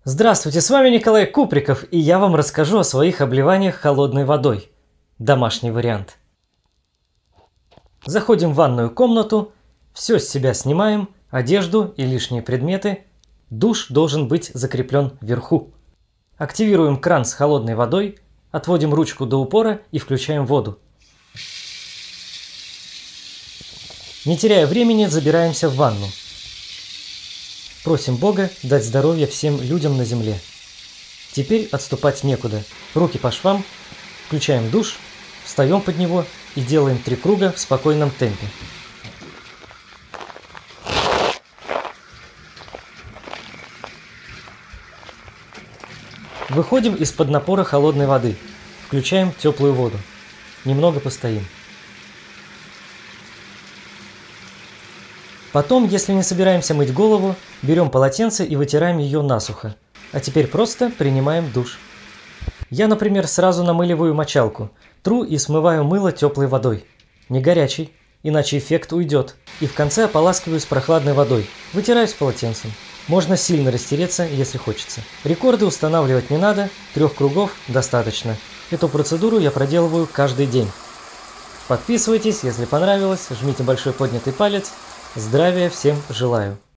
Здравствуйте, с вами Николай Куприков, и я вам расскажу о своих обливаниях холодной водой. Домашний вариант. Заходим в ванную комнату, все с себя снимаем, одежду и лишние предметы. Душ должен быть закреплен вверху. Активируем кран с холодной водой, отводим ручку до упора и включаем воду. Не теряя времени, забираемся в ванну. Просим Бога дать здоровье всем людям на земле. Теперь отступать некуда. Руки по швам, включаем душ, встаем под него и делаем 3 круга в спокойном темпе. Выходим из-под напора холодной воды. Включаем теплую воду. Немного постоим. Потом, если не собираемся мыть голову, берем полотенце и вытираем ее насухо. А теперь просто принимаем душ. Я, например, сразу намыливаю мочалку, тру и смываю мыло теплой водой. Не горячей, иначе эффект уйдет. И в конце ополаскиваю с прохладной водой, вытираюсь полотенцем. Можно сильно растереться, если хочется. Рекорды устанавливать не надо, 3 кругов достаточно. Эту процедуру я проделываю каждый день. Подписывайтесь, если понравилось, жмите большой поднятый палец. Здравия всем желаю!